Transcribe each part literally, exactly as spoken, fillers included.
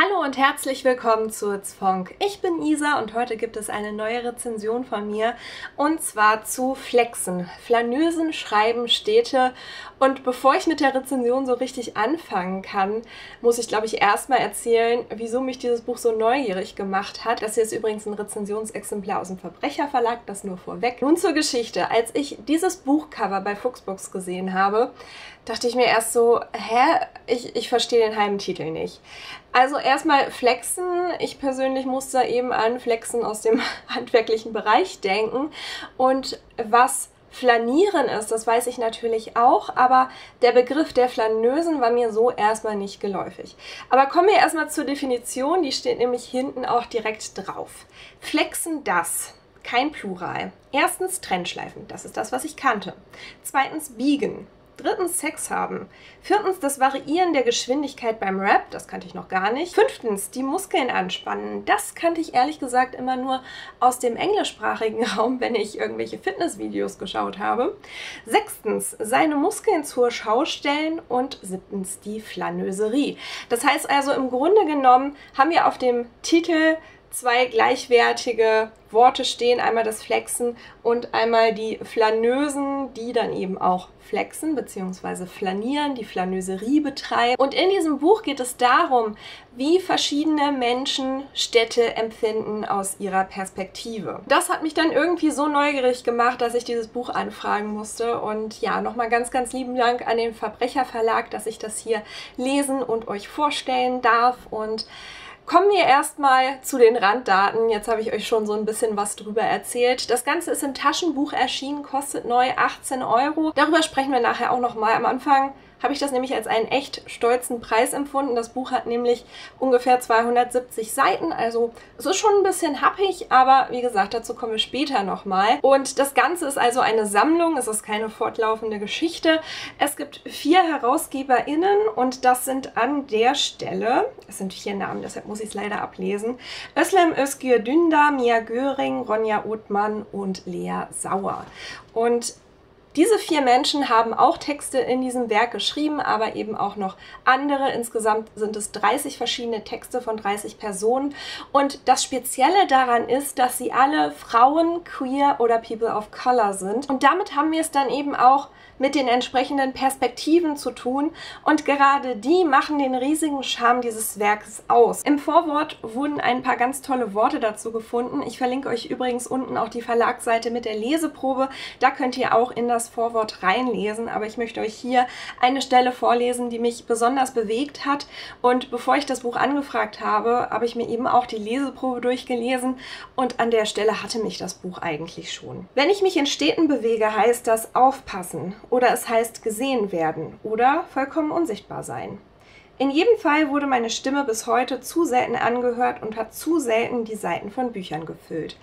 Hallo und herzlich willkommen zu It's Fonk. Ich bin Isa und heute gibt es eine neue Rezension von mir und zwar zu Flexen. Flaneusen schreiben Städte und bevor ich mit der Rezension so richtig anfangen kann, muss ich glaube ich erstmal erzählen, wieso mich dieses Buch so neugierig gemacht hat. Das hier ist übrigens ein Rezensionsexemplar aus dem Verbrecherverlag, das nur vorweg. Nun zur Geschichte. Als ich dieses Buchcover bei Fuchsbooks gesehen habe, dachte ich mir erst so, hä? Ich, ich verstehe den halben Titel nicht. Also erstmal Flexen. Ich persönlich musste eben an Flexen aus dem handwerklichen Bereich denken. Und was Flanieren ist, das weiß ich natürlich auch, aber der Begriff der Flaneusen war mir so erstmal nicht geläufig. Aber kommen wir erstmal zur Definition, die steht nämlich hinten auch direkt drauf. Flexen das. Kein Plural. Erstens Trennschleifen, das ist das, was ich kannte. Zweitens biegen. Drittens Sex haben. Viertens das Variieren der Geschwindigkeit beim Rap, das kannte ich noch gar nicht. Fünftens die Muskeln anspannen, das kannte ich ehrlich gesagt immer nur aus dem englischsprachigen Raum, wenn ich irgendwelche Fitnessvideos geschaut habe. Sechstens seine Muskeln zur Schau stellen und siebtens die Flaneuserie. Das heißt also im Grunde genommen haben wir auf dem Titel zwei gleichwertige Worte stehen, einmal das Flexen und einmal die Flaneusen, die dann eben auch flexen bzw. flanieren, die Flaneuserie betreiben. Und in diesem Buch geht es darum, wie verschiedene Menschen Städte empfinden aus ihrer Perspektive. Das hat mich dann irgendwie so neugierig gemacht, dass ich dieses Buch anfragen musste. Und ja, nochmal ganz, ganz lieben Dank an den Verbrecherverlag, dass ich das hier lesen und euch vorstellen darf. Und kommen wir erstmal zu den Randdaten. Jetzt habe ich euch schon so ein bisschen was drüber erzählt. Das Ganze ist im Taschenbuch erschienen, kostet neu achtzehn Euro. Darüber sprechen wir nachher auch nochmal. Am Anfang habe ich das nämlich als einen echt stolzen Preis empfunden. Das Buch hat nämlich ungefähr zweihundertsiebzig Seiten, also es ist schon ein bisschen happig, aber wie gesagt, dazu kommen wir später nochmal. Und das Ganze ist also eine Sammlung, es ist keine fortlaufende Geschichte. Es gibt vier HerausgeberInnen und das sind an der Stelle, es sind vier Namen, deshalb muss ich es leider ablesen, Özlem Özgür Dündar, Mia Göring, Ronja Othmann und Lea Sauer. Und diese vier Menschen haben auch Texte in diesem Werk geschrieben, aber eben auch noch andere. Insgesamt sind es dreißig verschiedene Texte von dreißig Personen. Und das Spezielle daran ist, dass sie alle Frauen, Queer oder People of Color sind. Und damit haben wir es dann eben auch mit den entsprechenden Perspektiven zu tun. Und gerade die machen den riesigen Charme dieses Werkes aus. Im Vorwort wurden ein paar ganz tolle Worte dazu gefunden. Ich verlinke euch übrigens unten auch die Verlagsseite mit der Leseprobe. Da könnt ihr auch in das Vorwort reinlesen, aber ich möchte euch hier eine Stelle vorlesen, die mich besonders bewegt hat. Und bevor ich das Buch angefragt habe, habe ich mir eben auch die Leseprobe durchgelesen und an der Stelle hatte mich das Buch eigentlich schon. Wenn ich mich in Städten bewege, heißt das aufpassen oder es heißt gesehen werden oder vollkommen unsichtbar sein. In jedem Fall wurde meine Stimme bis heute zu selten angehört und hat zu selten die Seiten von Büchern gefüllt.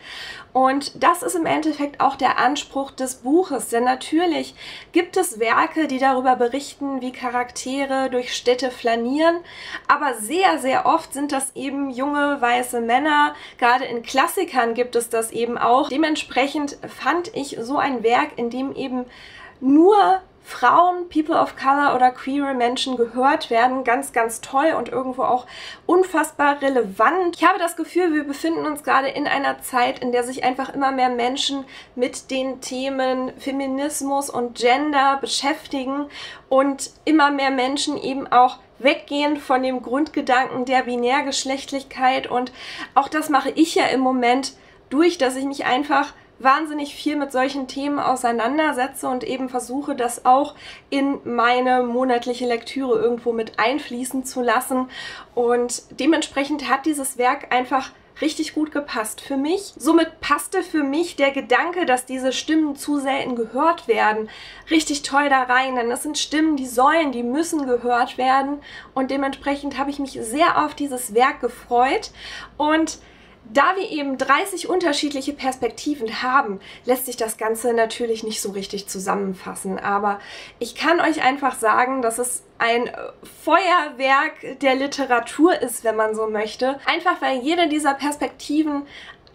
Und das ist im Endeffekt auch der Anspruch des Buches, denn natürlich gibt es Werke, die darüber berichten, wie Charaktere durch Städte flanieren, aber sehr, sehr oft sind das eben junge, weiße Männer. Gerade in Klassikern gibt es das eben auch. Dementsprechend fand ich so ein Werk, in dem eben nur Frauen, People of Color oder queere Menschen gehört werden, ganz, ganz toll und irgendwo auch unfassbar relevant. Ich habe das Gefühl, wir befinden uns gerade in einer Zeit, in der sich einfach immer mehr Menschen mit den Themen Feminismus und Gender beschäftigen und immer mehr Menschen eben auch weggehen von dem Grundgedanken der Binärgeschlechtlichkeit. Und auch das mache ich ja im Moment durch, dass ich mich einfach wahnsinnig viel mit solchen Themen auseinandersetze und eben versuche, das auch in meine monatliche Lektüre irgendwo mit einfließen zu lassen. Und dementsprechend hat dieses Werk einfach richtig gut gepasst für mich. Somit passte für mich der Gedanke, dass diese Stimmen zu selten gehört werden, richtig toll da rein, denn das sind Stimmen, die sollen, die müssen gehört werden und dementsprechend habe ich mich sehr auf dieses Werk gefreut. Und da wir eben dreißig unterschiedliche Perspektiven haben, lässt sich das Ganze natürlich nicht so richtig zusammenfassen. Aber ich kann euch einfach sagen, dass es ein Feuerwerk der Literatur ist, wenn man so möchte. Einfach weil jede dieser Perspektiven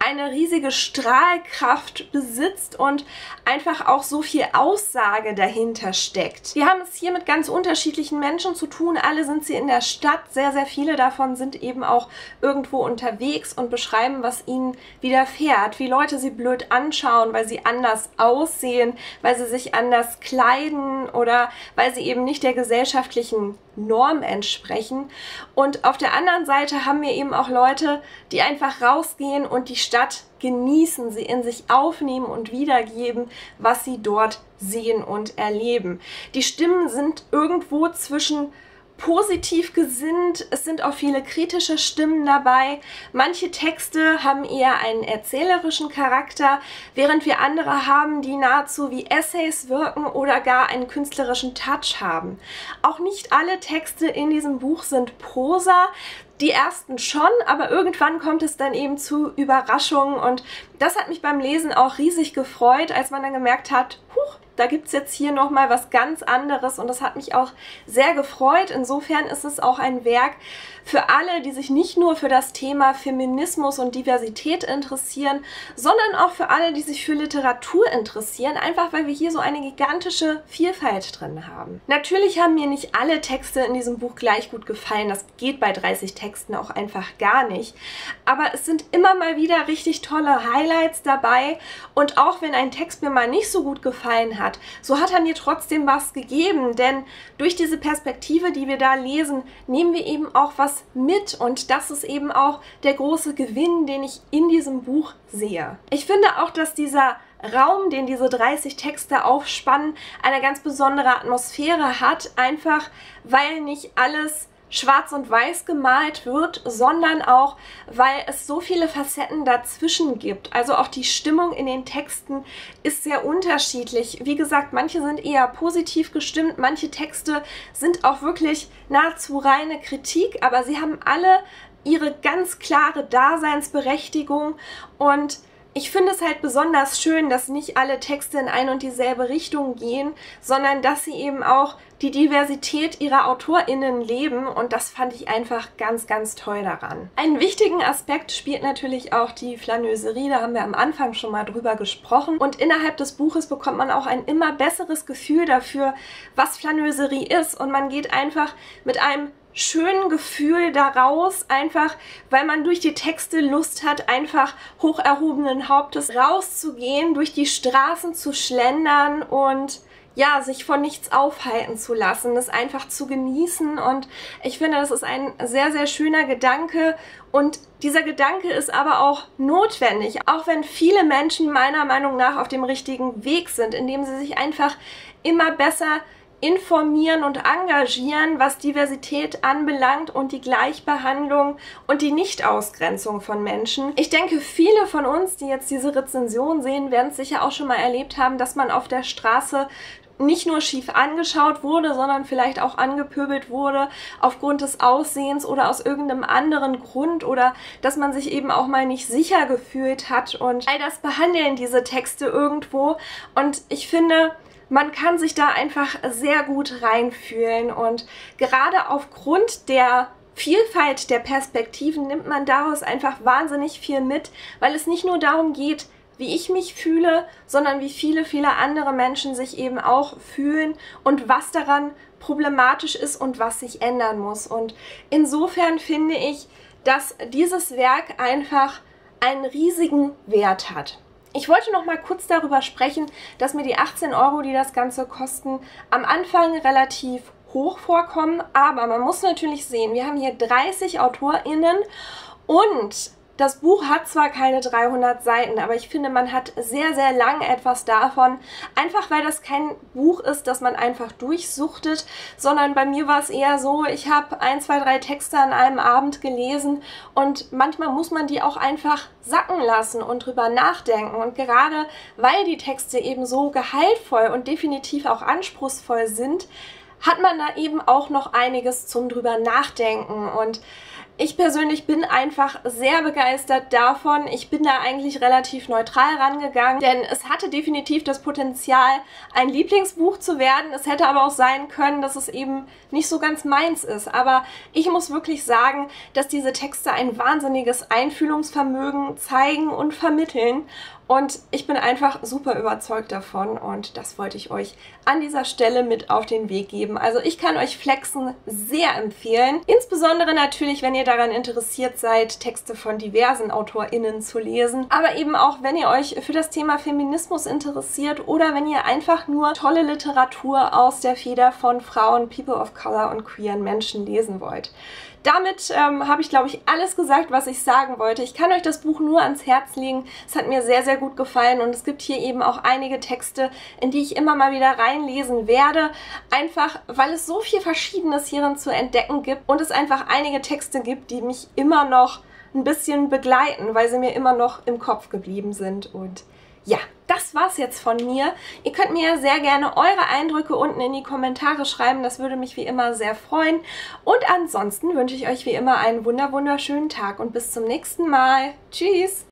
eine riesige Strahlkraft besitzt und einfach auch so viel Aussage dahinter steckt. Wir haben es hier mit ganz unterschiedlichen Menschen zu tun. Alle sind sie in der Stadt. Sehr, sehr viele davon sind eben auch irgendwo unterwegs und beschreiben, was ihnen widerfährt. Wie Leute sie blöd anschauen, weil sie anders aussehen, weil sie sich anders kleiden oder weil sie eben nicht der gesellschaftlichen Norm entsprechen. Und auf der anderen Seite haben wir eben auch Leute, die einfach rausgehen und die Stadt genießen, sie in sich aufnehmen und wiedergeben, was sie dort sehen und erleben. Die Stimmen sind irgendwo zwischen positiv gesinnt, es sind auch viele kritische Stimmen dabei. Manche Texte haben eher einen erzählerischen Charakter, während wir andere haben, die nahezu wie Essays wirken oder gar einen künstlerischen Touch haben. Auch nicht alle Texte in diesem Buch sind Prosa. Die ersten schon, aber irgendwann kommt es dann eben zu Überraschungen und das hat mich beim Lesen auch riesig gefreut, als man dann gemerkt hat, huch, da gibt es jetzt hier nochmal was ganz anderes und das hat mich auch sehr gefreut. Insofern ist es auch ein Werk für alle, die sich nicht nur für das Thema Feminismus und Diversität interessieren, sondern auch für alle, die sich für Literatur interessieren, einfach weil wir hier so eine gigantische Vielfalt drin haben. Natürlich haben mir nicht alle Texte in diesem Buch gleich gut gefallen, das geht bei dreißig Texten auch einfach gar nicht, aber es sind immer mal wieder richtig tolle Highlights dabei und auch wenn ein Text mir mal nicht so gut gefallen hat, so hat er mir trotzdem was gegeben, denn durch diese Perspektive, die wir da lesen, nehmen wir eben auch was mit und das ist eben auch der große Gewinn, den ich in diesem Buch sehe. Ich finde auch, dass dieser Raum, den diese dreißig Texte aufspannen, eine ganz besondere Atmosphäre hat, einfach weil nicht alles schwarz und weiß gemalt wird, sondern auch, weil es so viele Facetten dazwischen gibt. Also auch die Stimmung in den Texten ist sehr unterschiedlich. Wie gesagt, manche sind eher positiv gestimmt, manche Texte sind auch wirklich nahezu reine Kritik, aber sie haben alle ihre ganz klare Daseinsberechtigung und ich finde es halt besonders schön, dass nicht alle Texte in eine und dieselbe Richtung gehen, sondern dass sie eben auch die Diversität ihrer AutorInnen leben und das fand ich einfach ganz, ganz toll daran. Einen wichtigen Aspekt spielt natürlich auch die Flâneuserie, da haben wir am Anfang schon mal drüber gesprochen und innerhalb des Buches bekommt man auch ein immer besseres Gefühl dafür, was Flâneuserie ist und man geht einfach mit einem schönen Gefühl daraus, einfach weil man durch die Texte Lust hat, einfach hoch erhobenen Hauptes rauszugehen, durch die Straßen zu schlendern und ja, sich von nichts aufhalten zu lassen, das einfach zu genießen und ich finde, das ist ein sehr, sehr schöner Gedanke und dieser Gedanke ist aber auch notwendig, auch wenn viele Menschen meiner Meinung nach auf dem richtigen Weg sind, indem sie sich einfach immer besser informieren und engagieren, was Diversität anbelangt und die Gleichbehandlung und die Nichtausgrenzung von Menschen. Ich denke, viele von uns, die jetzt diese Rezension sehen, werden es sicher auch schon mal erlebt haben, dass man auf der Straße nicht nur schief angeschaut wurde, sondern vielleicht auch angepöbelt wurde aufgrund des Aussehens oder aus irgendeinem anderen Grund oder dass man sich eben auch mal nicht sicher gefühlt hat und all das behandeln diese Texte irgendwo und ich finde, man kann sich da einfach sehr gut reinfühlen und gerade aufgrund der Vielfalt der Perspektiven nimmt man daraus einfach wahnsinnig viel mit, weil es nicht nur darum geht, wie ich mich fühle, sondern wie viele, viele andere Menschen sich eben auch fühlen und was daran problematisch ist und was sich ändern muss. Und insofern finde ich, dass dieses Werk einfach einen riesigen Wert hat. Ich wollte noch mal kurz darüber sprechen, dass mir die achtzehn Euro, die das Ganze kosten, am Anfang relativ hoch vorkommen, aber man muss natürlich sehen, wir haben hier dreißig AutorInnen und das Buch hat zwar keine dreihundert Seiten, aber ich finde, man hat sehr, sehr lang etwas davon, einfach weil das kein Buch ist, das man einfach durchsuchtet, sondern bei mir war es eher so, ich habe ein, zwei, drei Texte an einem Abend gelesen und manchmal muss man die auch einfach sacken lassen und drüber nachdenken und gerade weil die Texte eben so gehaltvoll und definitiv auch anspruchsvoll sind, hat man da eben auch noch einiges zum drüber nachdenken und Ich persönlich bin einfach sehr begeistert davon. Ich bin da eigentlich relativ neutral rangegangen, denn es hatte definitiv das Potenzial, ein Lieblingsbuch zu werden. Es hätte aber auch sein können, dass es eben nicht so ganz meins ist. Aber ich muss wirklich sagen, dass diese Texte ein wahnsinniges Einfühlungsvermögen zeigen und vermitteln. Und ich bin einfach super überzeugt davon und das wollte ich euch an dieser Stelle mit auf den Weg geben. Also ich kann euch Flexen sehr empfehlen. Insbesondere natürlich, wenn ihr daran interessiert seid, Texte von diversen AutorInnen zu lesen. Aber eben auch, wenn ihr euch für das Thema Feminismus interessiert oder wenn ihr einfach nur tolle Literatur aus der Feder von Frauen, People of Color und queeren Menschen lesen wollt. Damit ähm, habe ich, glaube ich, alles gesagt, was ich sagen wollte. Ich kann euch das Buch nur ans Herz legen. Es hat mir sehr, sehr gut gefallen und es gibt hier eben auch einige Texte, in die ich immer mal wieder reinlesen werde. Einfach, weil es so viel Verschiedenes hierin zu entdecken gibt und es einfach einige Texte gibt, die mich immer noch ein bisschen begleiten, weil sie mir immer noch im Kopf geblieben sind. Und ja, das war's jetzt von mir. Ihr könnt mir ja sehr gerne eure Eindrücke unten in die Kommentare schreiben. Das würde mich wie immer sehr freuen. Und ansonsten wünsche ich euch wie immer einen wunder wunderschönen Tag und bis zum nächsten Mal. Tschüss!